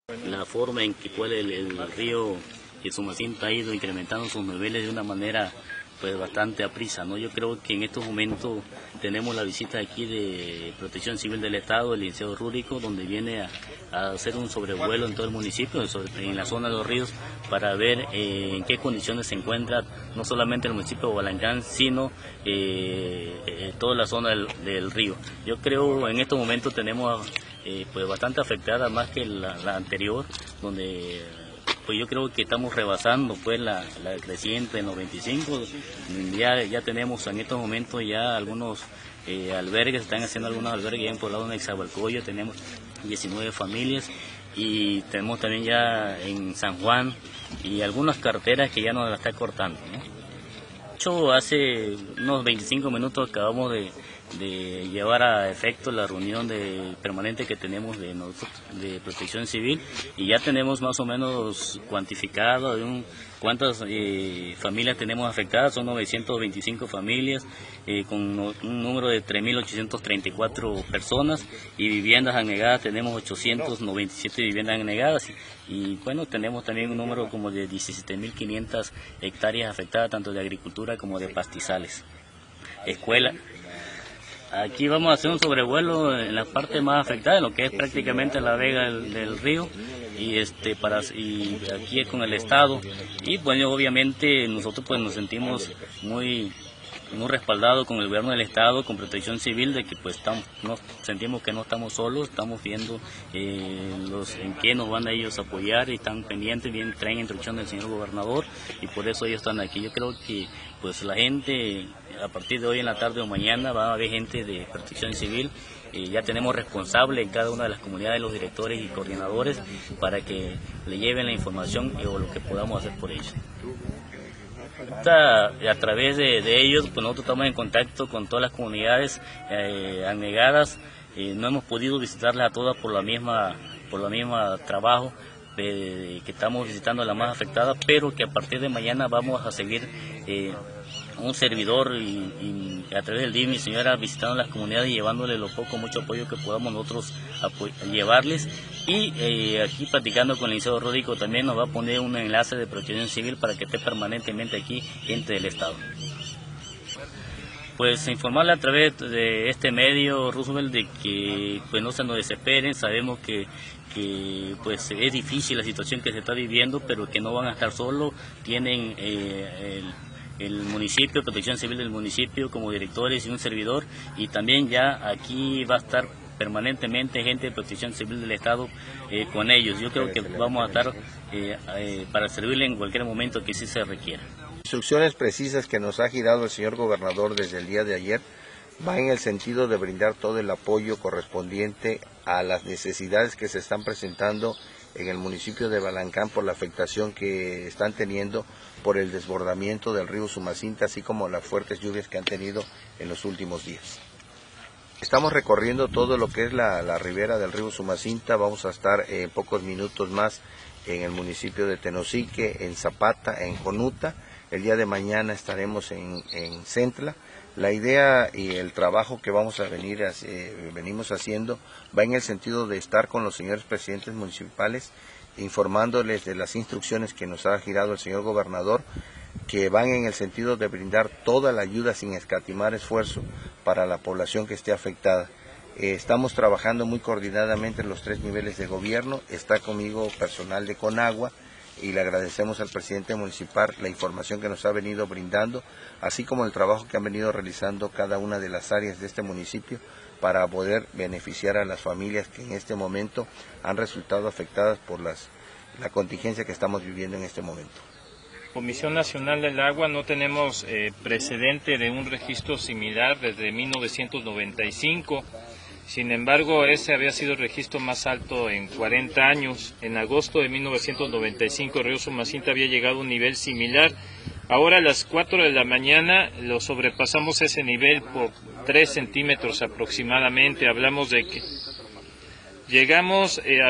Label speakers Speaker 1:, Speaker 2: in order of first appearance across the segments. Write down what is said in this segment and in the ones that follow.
Speaker 1: La forma en que el río Usumacinta ha ido incrementando sus niveles de una manera pues bastante aprisa, ¿no? Yo creo que en estos momentos tenemos la visita aquí de Protección Civil del Estado, el licenciado Rúrico, donde viene a hacer un sobrevuelo en todo el municipio, en la zona de los ríos, para ver en qué condiciones se encuentra no solamente el municipio de Balancán, sino toda la zona del río. Yo creo en estos momentos tenemos pues bastante afectada más que la anterior, donde pues yo creo que estamos rebasando pues la creciente en los 25. Ya tenemos en estos momentos ya algunos albergues, están haciendo algunos albergues ya en Poblado de Nezahualcóyotl, tenemos 19 familias y tenemos también ya en San Juan y algunas carreteras que ya nos la está cortando, ¿no? De hecho, hace unos 25 minutos acabamos de llevar a efecto la reunión permanente que tenemos de Protección Civil y ya tenemos más o menos cuantificado cuántas familias tenemos afectadas. Son 925 familias con un número de 3.834 personas, y viviendas anegadas tenemos 897 viviendas anegadas y bueno, tenemos también un número como de 17.500 hectáreas afectadas tanto de agricultura como de pastizales. Escuela. Aquí vamos a hacer un sobrevuelo en la parte más afectada, en lo que es prácticamente la vega del río, y aquí con el Estado, y bueno, obviamente nosotros pues nos sentimos muy respaldados con el gobierno del Estado, con Protección Civil, de que pues nos sentimos que no estamos solos, estamos viendo en qué nos van a ellos a apoyar y están pendientes, bien traen instrucción del señor gobernador y por eso ellos están aquí. Yo creo que pues la gente a partir de hoy en la tarde o mañana va a haber gente de Protección Civil. Ya tenemos responsable en cada una de las comunidades, los directores y coordinadores, para que le lleven la información o lo que podamos hacer por ellos. A través de ellos, pues nosotros estamos en contacto con todas las comunidades anegadas. No hemos podido visitarlas a todas por la misma trabajo que estamos visitando a la más afectada, pero que a partir de mañana vamos a seguir un servidor y a través del DIF, mi señora, visitando las comunidades y llevándole mucho apoyo que podamos nosotros llevarles. Y aquí platicando con el licenciado Rúrico también nos va a poner un enlace de Protección Civil para que esté permanentemente aquí gente del Estado. Pues informarle a través de este medio, Roosevelt, de que pues no se nos desesperen. Sabemos que pues es difícil la situación que se está viviendo, pero que no van a estar solos. Tienen el municipio, Protección Civil del municipio como directores y un servidor, y también ya aquí va a estar permanentemente gente de Protección Civil del Estado con ellos. Yo creo que vamos a estar para servirle en cualquier momento que sí se requiera.
Speaker 2: Instrucciones precisas que nos ha girado el señor gobernador desde el día de ayer va en el sentido de brindar todo el apoyo correspondiente a las necesidades que se están presentando en el municipio de Balancán por la afectación que están teniendo por el desbordamiento del río Usumacinta, así como las fuertes lluvias que han tenido en los últimos días. Estamos recorriendo todo lo que es la ribera del río Usumacinta. Vamos a estar en pocos minutos más en el municipio de Tenosique, en Zapata, en Jonuta. El día de mañana estaremos en Centla. La idea y el trabajo que venimos haciendo va en el sentido de estar con los señores presidentes municipales, informándoles de las instrucciones que nos ha girado el señor gobernador, que van en el sentido de brindar toda la ayuda sin escatimar esfuerzo para la población que esté afectada. Estamos trabajando muy coordinadamente en los 3 niveles de gobierno. Está conmigo personal de Conagua, y le agradecemos al presidente municipal la información que nos ha venido brindando, así como el trabajo que han venido realizando cada una de las áreas de este municipio para poder beneficiar a las familias que en este momento han resultado afectadas por la contingencia que estamos viviendo en este momento.
Speaker 3: Comisión Nacional del Agua no tenemos precedente de un registro similar desde 1995. Sin embargo, ese había sido el registro más alto en 40 años. En agosto de 1995, el río Usumacinta había llegado a un nivel similar. Ahora a las 4 de la mañana lo sobrepasamos ese nivel por 3 centímetros aproximadamente. Hablamos de que llegamos a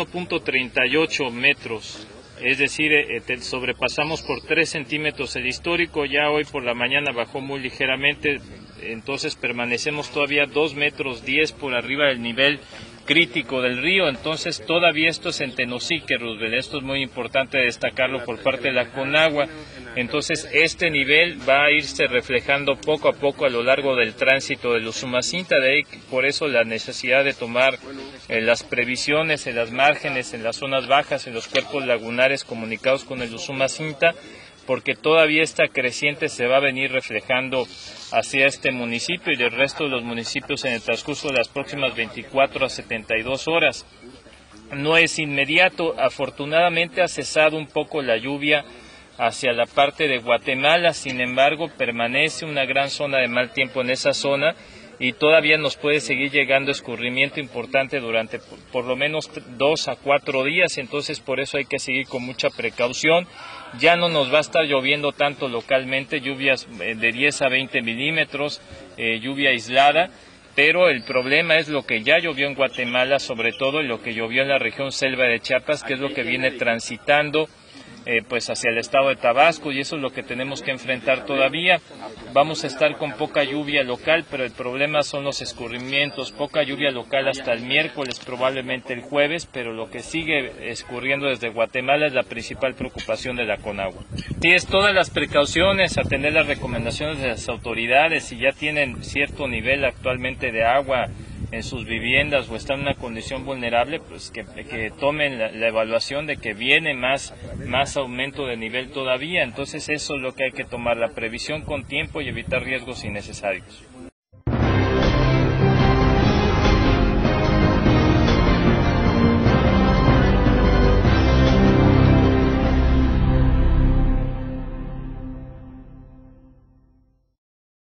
Speaker 3: 21.38 metros. Es decir, sobrepasamos por 3 centímetros el histórico. Ya hoy por la mañana bajó muy ligeramente, entonces permanecemos todavía 2,10 metros por arriba del nivel crítico del río. Entonces todavía esto es en Tenosique, Roosevelt, esto es muy importante destacarlo por parte de la Conagua. Entonces este nivel va a irse reflejando poco a poco a lo largo del tránsito del Usumacinta, de ahí por eso la necesidad de tomar las previsiones en las márgenes, en las zonas bajas, en los cuerpos lagunares comunicados con el Usumacinta, porque todavía esta creciente se va a venir reflejando hacia este municipio y del resto de los municipios en el transcurso de las próximas 24 a 72 horas. No es inmediato, afortunadamente ha cesado un poco la lluvia hacia la parte de Guatemala, sin embargo permanece una gran zona de mal tiempo en esa zona y todavía nos puede seguir llegando escurrimiento importante durante por lo menos 2 a 4 días, entonces por eso hay que seguir con mucha precaución. Ya no nos va a estar lloviendo tanto localmente, lluvias de 10 a 20 milímetros, lluvia aislada, pero el problema es lo que ya llovió en Guatemala, sobre todo y lo que llovió en la región selva de Chiapas, que es lo que viene transitando pues hacia el estado de Tabasco, y eso es lo que tenemos que enfrentar todavía. Vamos a estar con poca lluvia local, pero el problema son los escurrimientos, poca lluvia local hasta el miércoles, probablemente el jueves, pero lo que sigue escurriendo desde Guatemala es la principal preocupación de la Conagua. Sí, es todas las precauciones, atender las recomendaciones de las autoridades, si ya tienen cierto nivel actualmente de agua en sus viviendas o están en una condición vulnerable, pues que tomen la evaluación de que viene más aumento de nivel todavía. Entonces eso es lo que hay que tomar, la previsión con tiempo y evitar riesgos innecesarios.